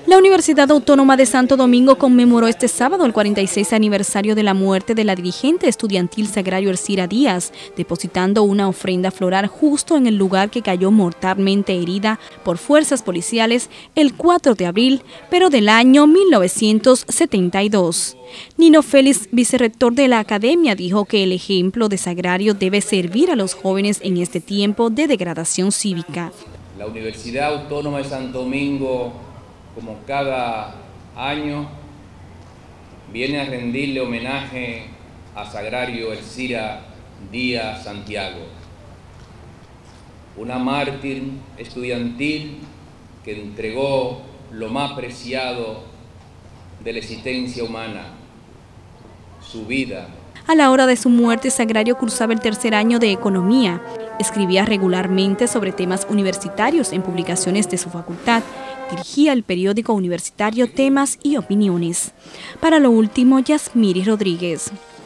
La Universidad Autónoma de Santo Domingo conmemoró este sábado el 46 aniversario de la muerte de la dirigente estudiantil Sagrario Ercira Díaz, depositando una ofrenda floral justo en el lugar que cayó mortalmente herida por fuerzas policiales el 4 de abril, pero del año 1972. Nino Félix, vicerrector de la academia, dijo que el ejemplo de Sagrario debe servir a los jóvenes en este tiempo de degradación cívica. La Universidad Autónoma de Santo Domingo, como cada año, viene a rendirle homenaje a Sagrario Ercira Díaz Santiago, una mártir estudiantil que entregó lo más preciado de la existencia humana, su vida. A la hora de su muerte, Sagrario cursaba el tercer año de Economía. Escribía regularmente sobre temas universitarios en publicaciones de su facultad. Dirigía el periódico universitario Temas y Opiniones. Para Lo Último, Yasmiri Rodríguez.